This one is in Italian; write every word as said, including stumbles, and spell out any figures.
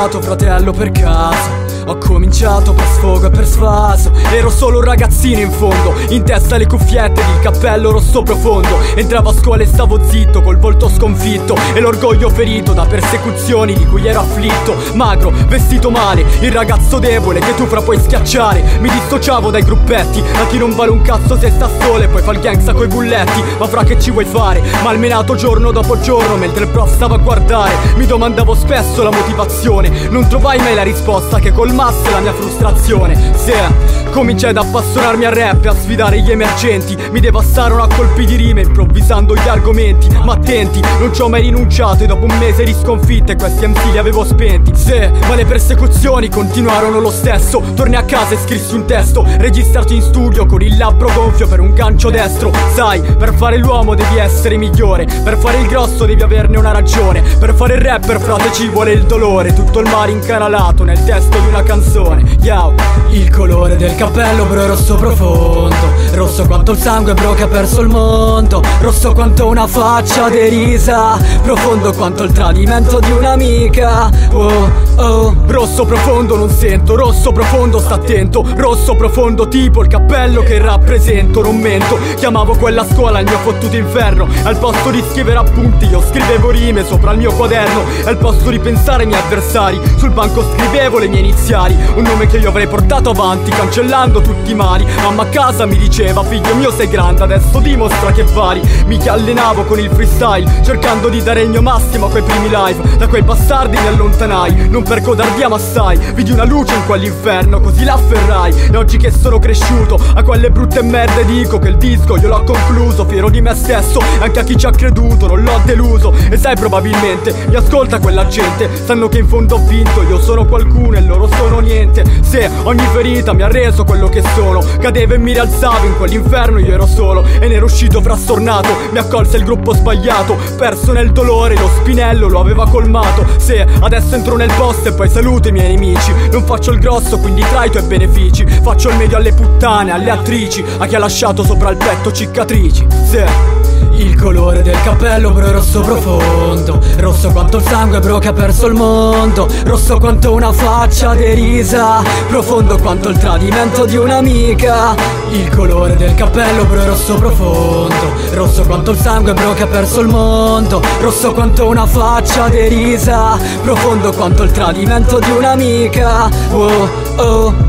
iniziato, fratello, per caso. Ho cominciato per sfogo e per sfaso. Ero solo un ragazzino in fondo, in testa le cuffiette ed il cappello rosso profondo. Entravo a scuola e stavo zitto, col volto sconfitto e l'orgoglio ferito da persecuzioni di cui ero afflitto. Magro, vestito male, il ragazzo debole che tu fra puoi schiacciare. Mi dissociavo dai gruppetti, a chi non vale un cazzo se sta solo e poi fa il gangsta coi bulletti. Ma fra che ci vuoi fare? Malmenato giorno dopo giorno mentre il prof stava a guardare. Mi domandavo spesso la motivazione, non trovai mai la risposta che colmasse la mia frustrazione. Se cominciai ad appassionarmi al rap e a sfidare gli emergenti, mi devastarono a colpi di rime improvvisando gli argomenti. Ma attenti, non ci ho mai rinunciato e dopo un mese di sconfitte questi M C li avevo spenti. Se ma le persecuzioni continuarono lo stesso, tornai a casa e scrissi un testo registrato in studio con il labbro gonfio per un gancio destro. Sai, per fare l'uomo devi essere migliore, per fare il grosso devi averne una ragione, per fare il rapper frate ci vuole il dolore, tutto il mare incanalato nel testo di una canzone. Yo, il colore del cappello bro è rosso profondo, rosso quanto il sangue bro che ha perso il mondo, rosso quanto una faccia derisa, profondo quanto il tradimento di un'amica. Oh, oh. Rosso profondo non sento, rosso profondo sta attento, rosso profondo tipo il cappello che rappresento. Non mento, chiamavo quella scuola il mio fottuto inferno, al posto di scrivere appunti io scrivevo rime sopra il mio quaderno, al posto di pensare ai miei avversari sul banco scrivevo le mie iniziali, un nome che io avrei portato avanti cancellando tutti i mali. Mamma a casa mi diceva figlio mio sei grande, adesso dimostra che vari. Mi allenavo con il freestyle cercando di dare il mio massimo a quei primi live, da quei bastardi mi allontanai, non per codardia ma assai, vidi una luce in quell'inferno così l'afferrai. E oggi che sono cresciuto a quelle brutte merde dico che il disco io l'ho concluso, fiero di me stesso anche a chi ci ha creduto non l'ho deluso. E sai probabilmente mi ascolta quella gente, sanno che in fondo ho vinto, io sono qualcuno e loro sono niente. Se ogni ferita mi ha reso quello che sono, cadevo e mi rialzavo in quell'inferno io ero solo e ne ero uscito frastornato. Mi accolse il gruppo sbagliato, perso nel dolore, lo spinello lo aveva colmato. Se adesso entro nel posto e poi saluto i miei nemici, non faccio il grosso quindi tra i tuoi benefici, faccio il medio alle puttane, alle attrici, a chi ha lasciato sopra il petto cicatrici. Se il colore del cappello bro è rosso profondo, rosso quanto il sangue bro che ha perso il mondo, rosso quanto una faccia derisa, profondo quanto il tradimento di un'amica. Il colore del cappello bro è rosso profondo, rosso quanto il sangue bro che ha perso il mondo, rosso quanto una faccia derisa, profondo quanto il tradimento di un'amica. Oh, oh.